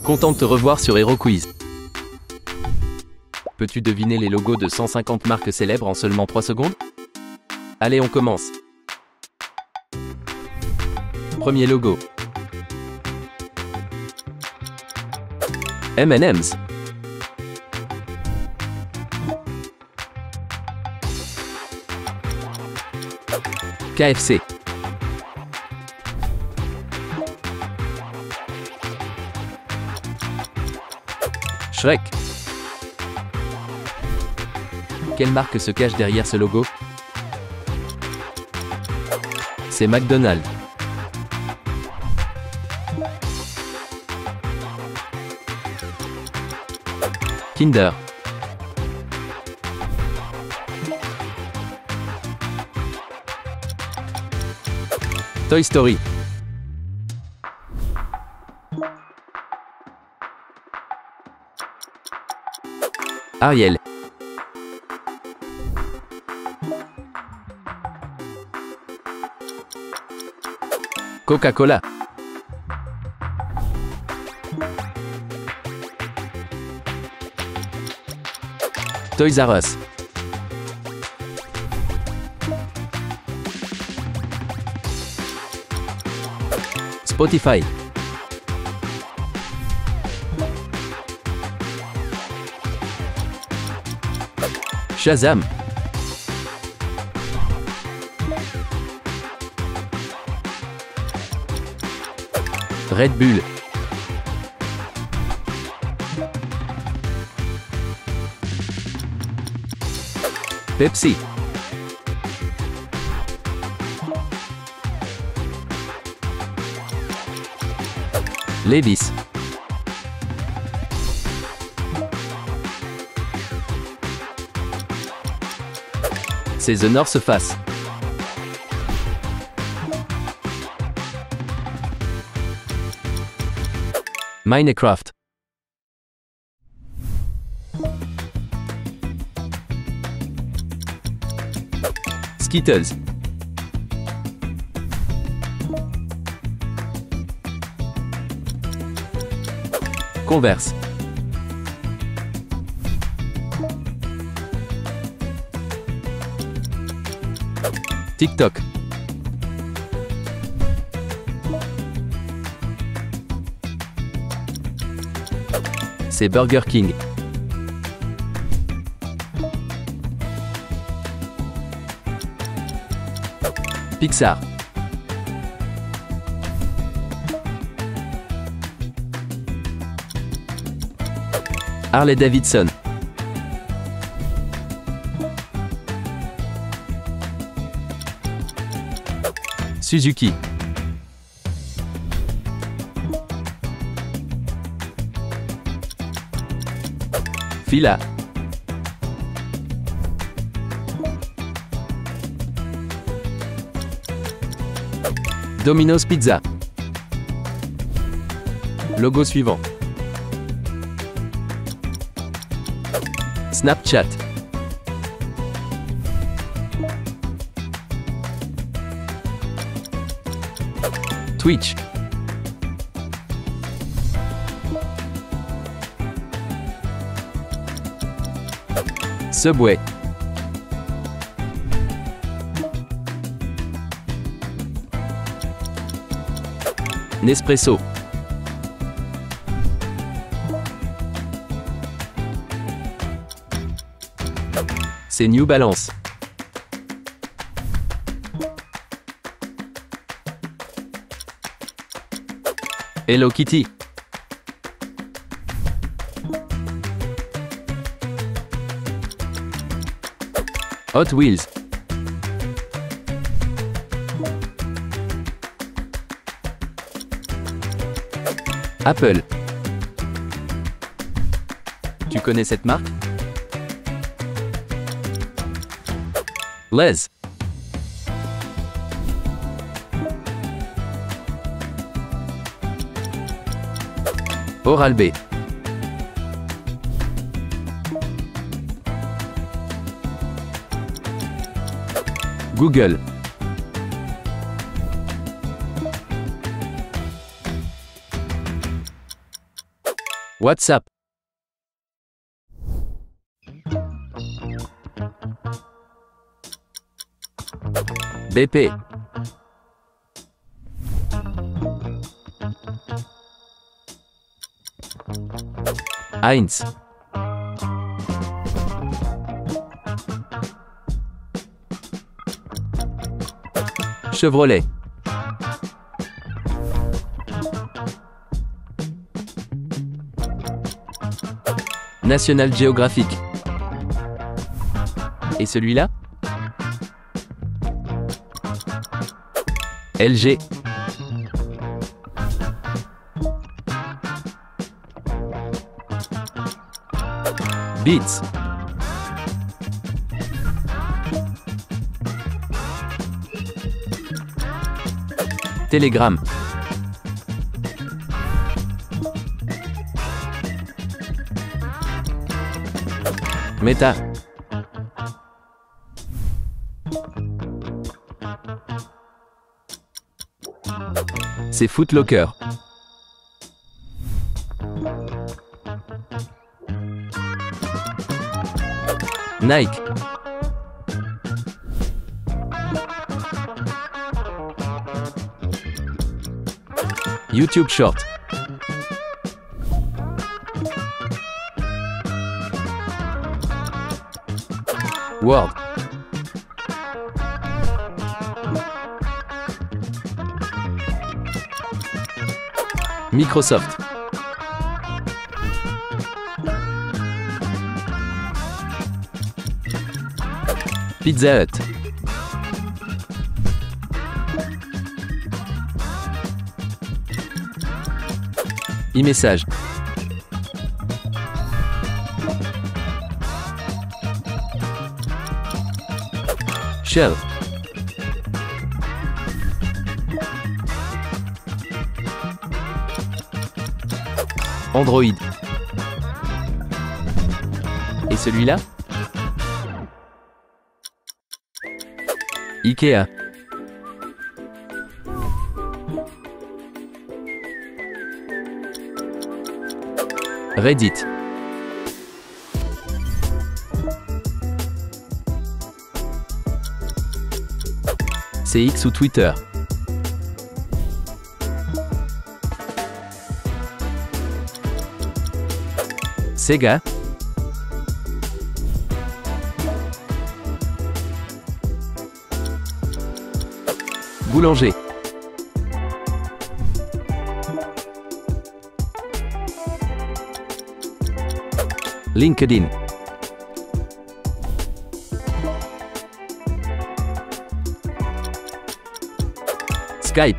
Content de te revoir sur HeroQuiz. Peux-tu deviner les logos de 150 marques célèbres en seulement 3 secondes? Allez, on commence. Premier logo. M&M's. KFC. Shrek. Quelle marque se cache derrière ce logo? C'est McDonald's. Kinder. Toy Story. Ariel. Coca-Cola. Toys R Us. Spotify. Shazam. Red Bull. Pepsi. Levi's. C'est The North Face. Minecraft. Skittles. Converse. TikTok. C'est Burger King. Pixar. Harley Davidson. Suzuki. Fila. Domino's Pizza. Logo suivant. Snapchat. Twitch. Subway. Nespresso. C'est New Balance. Hello Kitty. Hot Wheels. Apple. Tu connais cette marque? Lay's. Oral-B. Google. WhatsApp. BP. Heinz. Chevrolet. National Geographic. Et celui-là? LG. Beats. Telegram. Meta. C'est Foot Locker. Nike. YouTube Short. Word. Microsoft. Pizza Hut. E-message. Shell. Android. Et celui-là? Ikea. Reddit. C'est X ou Twitter. Sega. Boulanger. LinkedIn. Skype.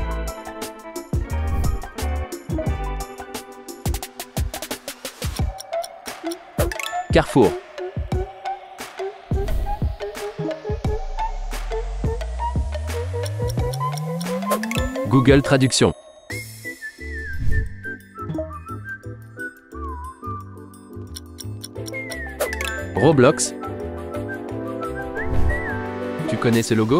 Carrefour. Google Traduction. Roblox. Tu connais ce logo?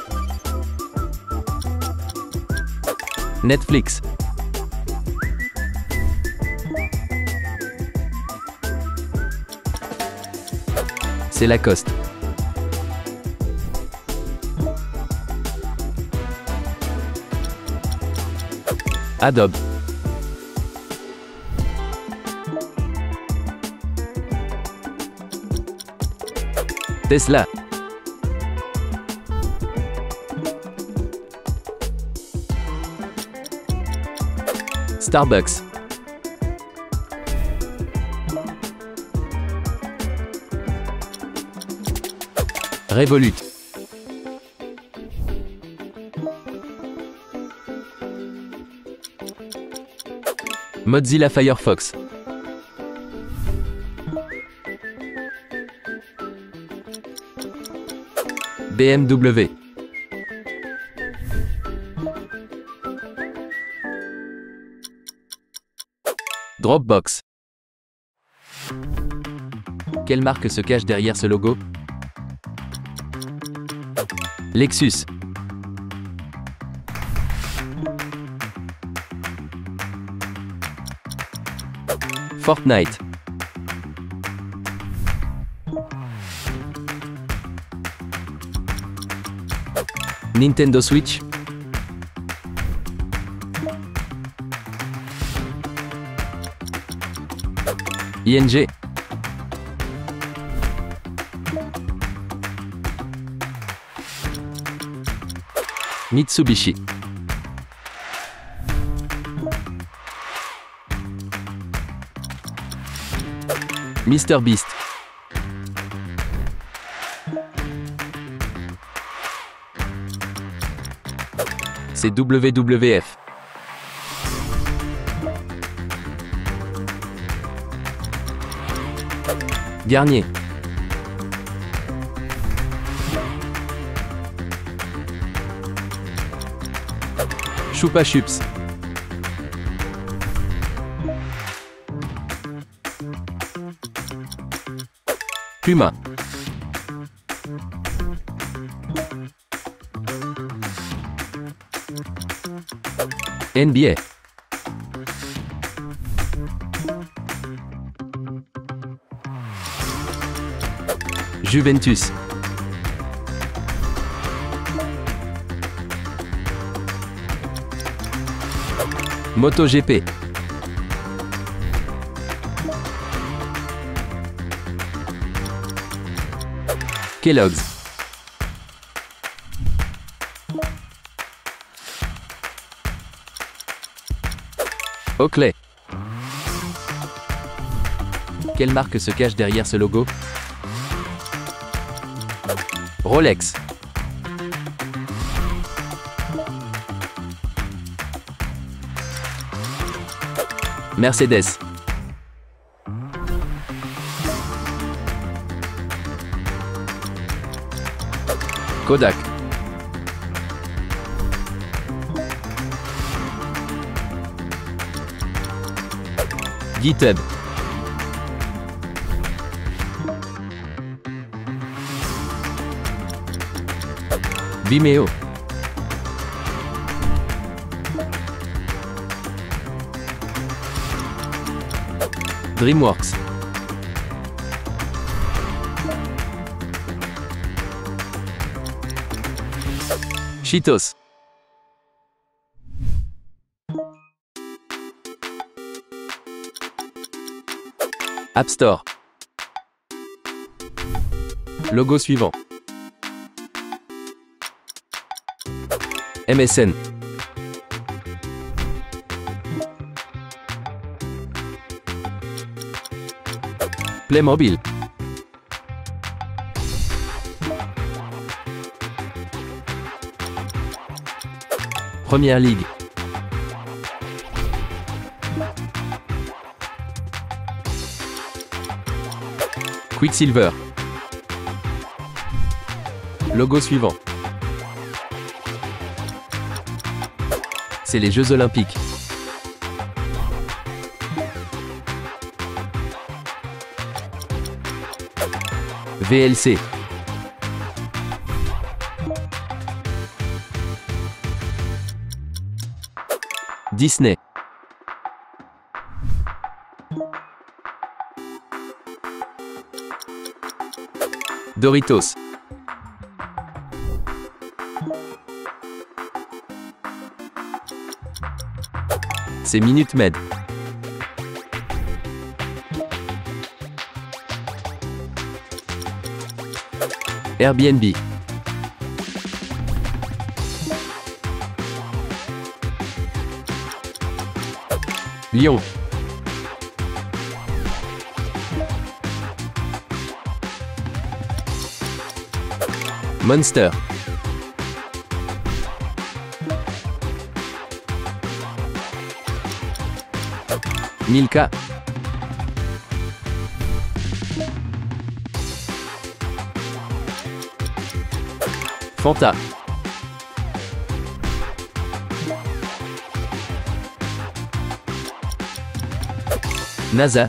Netflix. C'est Lacoste. Adobe. Tesla. Starbucks. Revolut. Mozilla Firefox. BMW. Dropbox. Quelle marque se cache derrière ce logo? Lexus. Fortnite. Nintendo Switch. ING. Mitsubishi. Mr Beast. C'est WWF. Garnier. Chupa Chups. Puma. NBA. Juventus. MotoGP. Kellogg's. Oakley. Quelle marque se cache derrière ce logo? Rolex. Mercedes. Kodak. GitHub. Vimeo. DreamWorks. Cheetos. App Store. Logo suivant. MSN. Playmobil. Première Ligue. Quicksilver. Logo suivant. C'est les Jeux Olympiques. VLC. Disney. Doritos. C'est Minute Maid. Airbnb. Lyon. Monster. Milka. Fanta. NASA.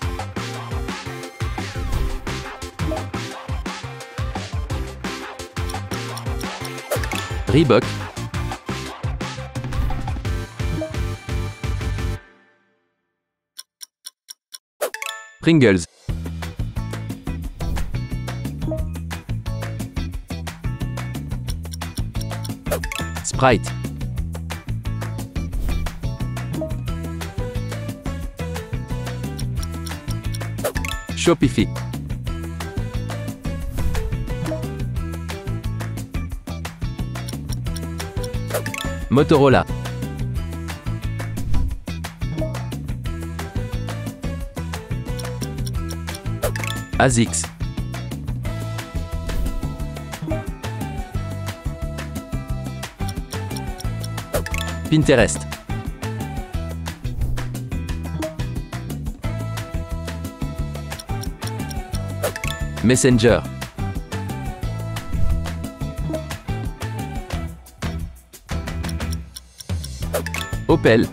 Reebok. Pringles. Sprite. Shopify. Motorola. ASICS. Pinterest. Messenger. Opel.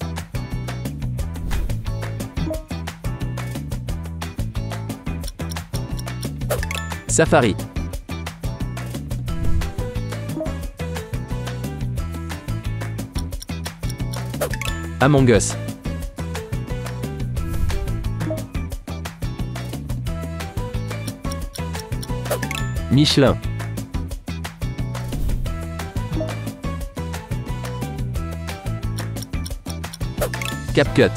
Safari. Among Us. Michelin. CapCut.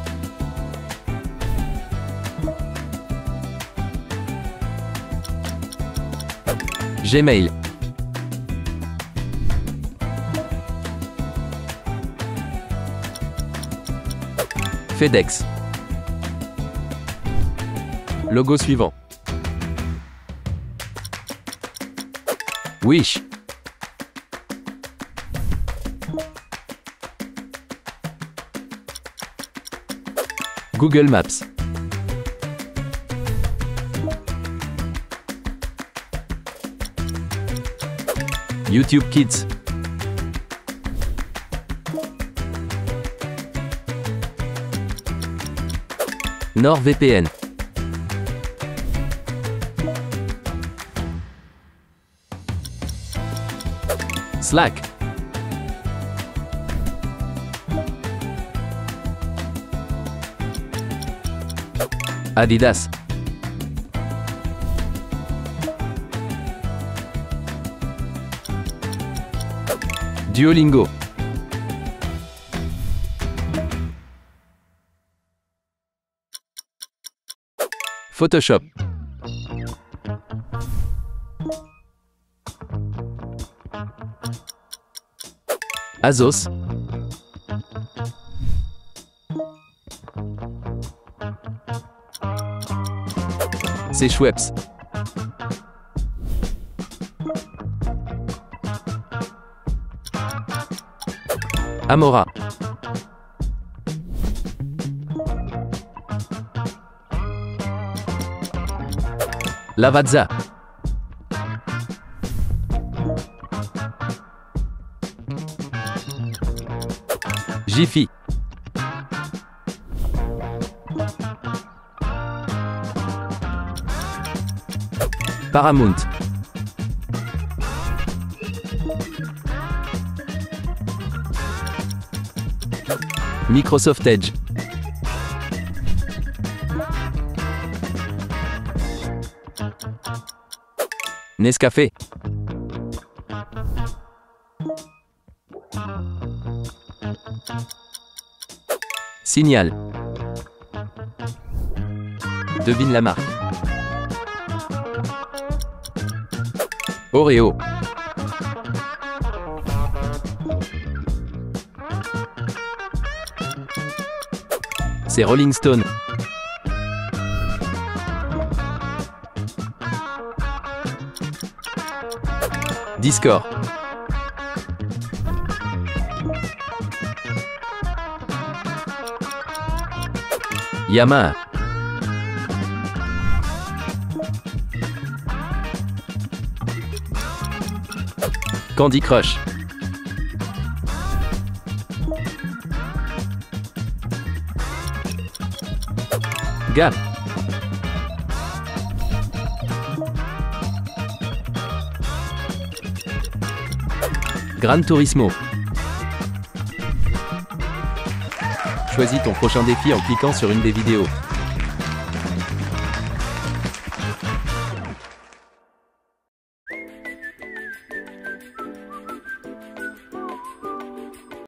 Gmail. FedEx. Logo suivant. Wish. Google Maps. YouTube Kids. NordVPN. Slack. Adidas. Duolingo. Photoshop. Asos. C'est Schweppes. Amora. Lavazza. Jiffy. Paramount. Microsoft Edge. Nescafé. Signal. Devine la marque. Oreo. C'est Rolling Stone. Discord. Yamaha. Candy Crush. Gap. Gran Turismo. Choisis ton prochain défi en cliquant sur une des vidéos.